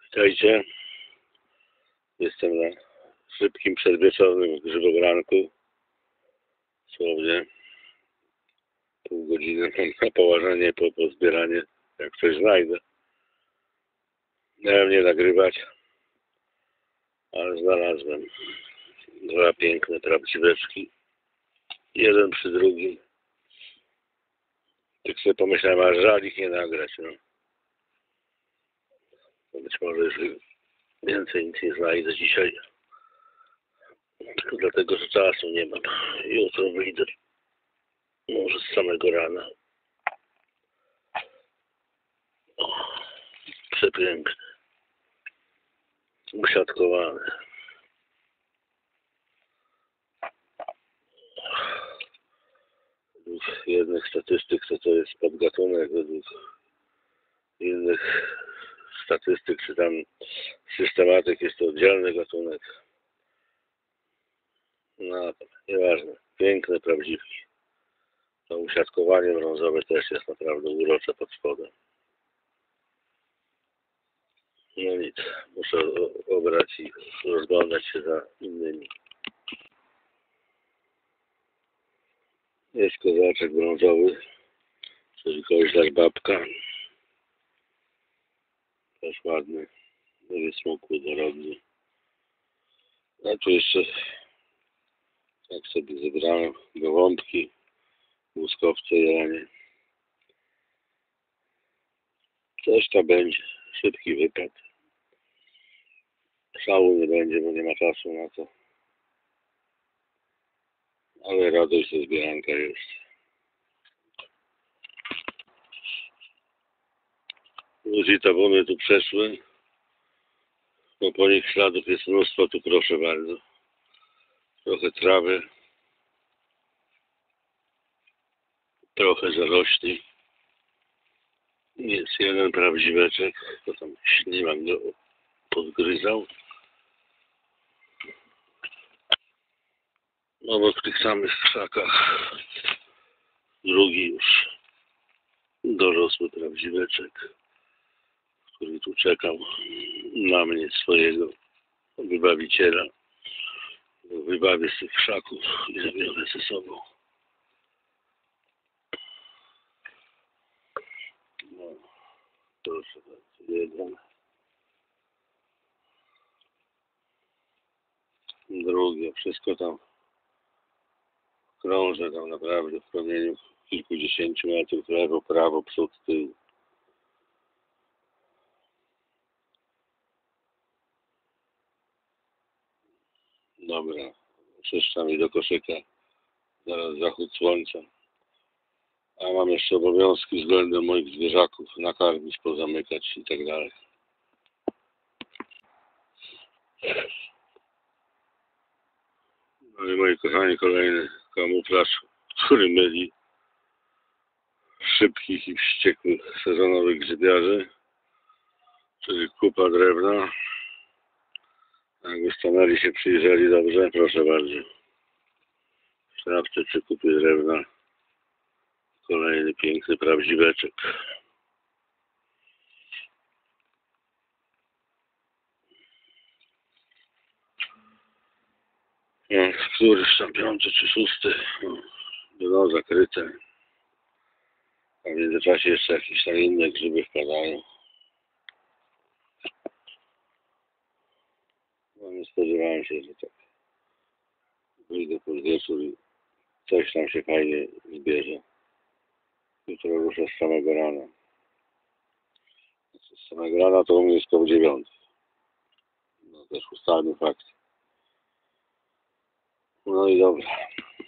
Witajcie. Jestem na szybkim, przedwieczornym grzybogranku. Dosłownie pół godziny mam na położenie, po zbieranie, jak coś znajdę. Miałem nie nagrywać, ale znalazłem dwa piękne prawdziweczki. Jeden przy drugim. Tak sobie pomyślałem, a żal ich nie nagrać. No. Być może już więcej nic nie znajdę dzisiaj. Tylko dlatego, że czasu nie mam. Jutro wyjdę. Może z samego rana. O, przepiękne. Usiadkowane. Według jednych statystyk to jest podgatunek, według innych statystyk czy tam systematyk jest to oddzielny gatunek. No, nieważne. Piękne, prawdziwki. To usiadkowanie brązowe też jest naprawdę urocze pod spodem. No nic, muszę obrać i rozglądać się za innymi. Jest kozaczek brązowy, czyli koźlarz babka. Też ładny, wysmukły, dorodny. A tu jeszcze, jak sobie zebrałem, gołąbki, łuskowce, jelenie. Coś tam będzie, szybki wypad. Szału nie będzie, bo nie ma czasu na to. Ale radość ze zbieranka jest. Ludzi tabuny tu przeszły. No po nich śladów jest mnóstwo, tu proszę bardzo. Trochę trawy. Trochę zarośli. Jest jeden prawdziweczek. To tam ślimak go podgryzał. Obok w tych samych krzakach drugi już dorosły prawdziweczek, który tu czekał na mnie, swojego wybawiciela. Wybawię z tych krzaków i zabiorę ze sobą. No, proszę bardzo, jeden. Drugie, wszystko tam krążę tam naprawdę w promieniu kilkudziesięciu metrów, lewo, prawo, przód, tył. Dobra, oczyszczam je do koszyka. Zaraz zachód słońca. A mam jeszcze obowiązki względem moich zwierzaków, nakarmić, pozamykać i tak dalej. No i moi kochani, kolejny kamuflaż, który myli szybkich i wściekłych sezonowych grzybiarzy, czyli kupa drewna. Jakby stanęli się, przyjrzeli dobrze, proszę bardzo. W szafce przy kupie drewna kolejny piękny prawdziweczek. No, któryś tam piąty czy szósty, no zakryte. A w międzyczasie jeszcze jakieś tam inne grzyby wpadają. No nie spodziewałem się, że tak wyjdę pod wieczór i coś tam się fajnie zbierze. Jutro ruszę z samego rana. Z samego rana to u mnie jest koło 9. No też ustalmy fakt. No i dobra.